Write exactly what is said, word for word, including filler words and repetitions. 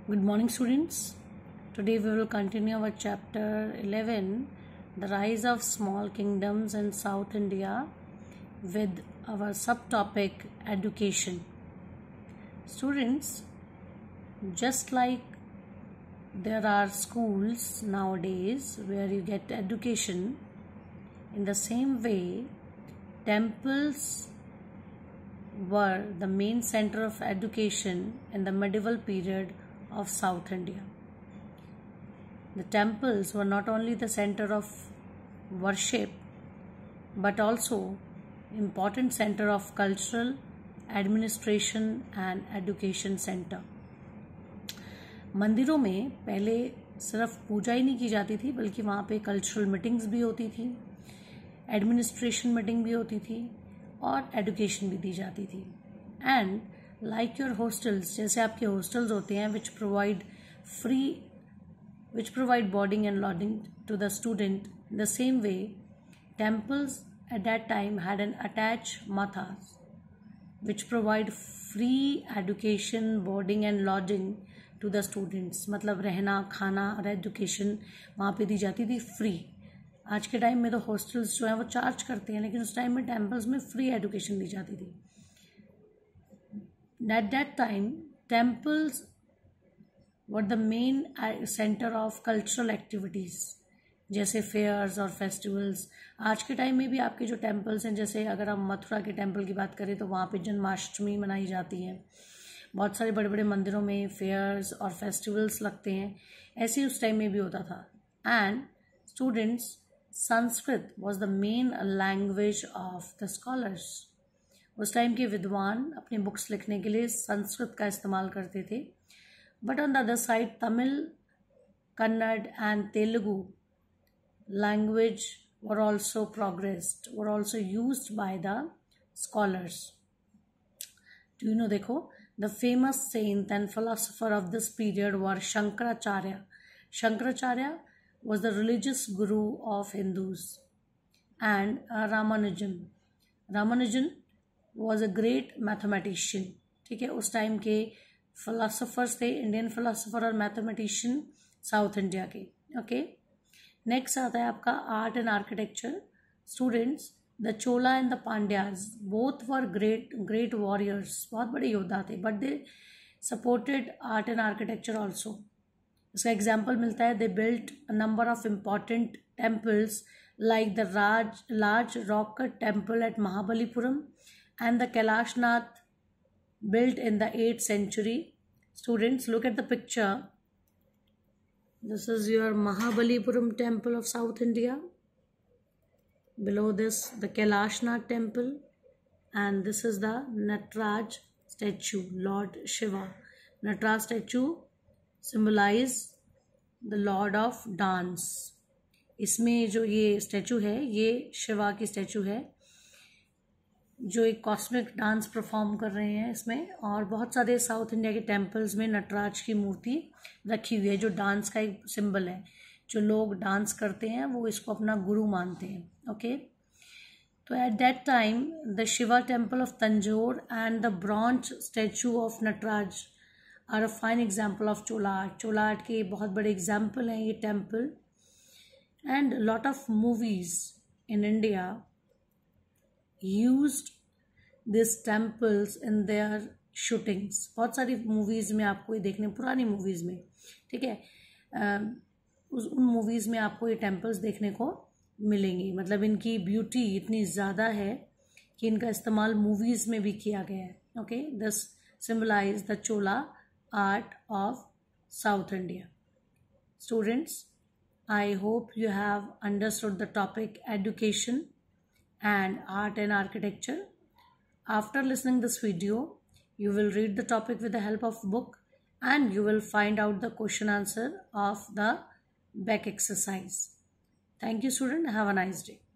Good morning, students. Today we will continue our chapter eleven, The Rise of Small Kingdoms in South India, with our subtopic Education. Students, just like there are schools nowadays where you get education, in the same way, temples were the main center of education in the medieval period of South India. The temples were not only the center of worship but also important center of cultural, administration and education center. मंदिरों में पहले सिर्फ पूजा ही नहीं की जाती थी बल्कि वहाँ पे कल्चरल मीटिंग्स भी होती थी, एडमिनिस्ट्रेशन मीटिंग भी होती थी और एजुकेशन भी दी जाती थी. एंड लाइक योर हॉस्टल्स, जैसे आपके हॉस्टल्स होते हैं which provide free which provide boarding and lodging to the student, in the same way temples at that time had an attached mathas which provide free education, boarding and lodging to the students. मतलब रहना, खाना और education वहाँ पे दी जाती थी free. आज के टाइम में तो हॉस्टल्स जो हैं वो चार्ज करते हैं, लेकिन उस टाइम में टेम्पल्स में फ्री एजुकेशन दी जाती थी. At that time, temples were the main center of cultural activities, जैसे फेयर्स और फेस्टिवल्स. आज के टाइम में भी आपके जो टेम्पल्स हैं, जैसे अगर हम मथुरा के टेम्पल की बात करें तो वहाँ पे जन्माष्टमी मनाई जाती है. बहुत सारे बड़े बड़े मंदिरों में फेयर्स और फेस्टिवल्स लगते हैं. ऐसे ही उस टाइम में भी होता था. And students, Sanskrit was the main language of the scholars. उस टाइम के विद्वान अपनी बुक्स लिखने के लिए संस्कृत का इस्तेमाल करते थे. But on the other side Tamil, Kannada and Telugu language were also progressed, were also used by the scholars. Do you know, देखो, the famous saint and philosopher of this period were Shankaracharya. Shankaracharya was the religious guru of Hindus. And uh, Ramanujan. Ramanujan was a great mathematician. ठीक है, उस time के philosophers थे, Indian philosopher और mathematician south India के. Okay, next आता है आपका art and architecture. Students, the Chola and the Pandyas both were great great warriors, बहुत बड़े योद्धा थे, but they supported art and architecture also. इसका एग्जाम्पल मिलता है, they built a number of important temples like the राज large rock cut temple at Mahabalipuram and the Kailashnath built in the eighth century. Students, look at the picture. This is your Mahabalipuram temple of South India. Below this, the Kailashnath temple. And this is the Nataraj statue, Lord Shiva. Nataraj statue symbolize the Lord of Dance. इसमें जो ये statue है, ये शिवा की statue है जो एक cosmic dance perform कर रहे हैं इसमें. और बहुत सारे साउथ इंडिया के टेम्पल्स में नटराज की मूर्ति रखी हुई है जो डांस का एक सिंबल है. जो लोग डांस करते हैं वो इसको अपना गुरु मानते हैं. ओके, तो at that time the Shiva temple of Tanjore and the bronze statue of Nataraja are a fine example of Chola art. Chola art के बहुत बड़े एग्जाम्पल हैं ये temple. And lot of movies in India used these temples in their shootings. बहुत सारी movies में आपको ये देखने, पुरानी मूवीज़ में, ठीक है, उस उन मूवीज़ में आपको ये टेम्पल्स देखने को मिलेंगी. मतलब इनकी ब्यूटी इतनी ज़्यादा है कि इनका इस्तेमाल मूवीज़ में भी किया गया है. Okay, this symbolize the Chola art of south India. Students, I hope you have understood the topic education and art and architecture. After listening this video, you will read the topic with the help of book and you will find out the question answer of the back exercise. Thank you, student. Have a nice day.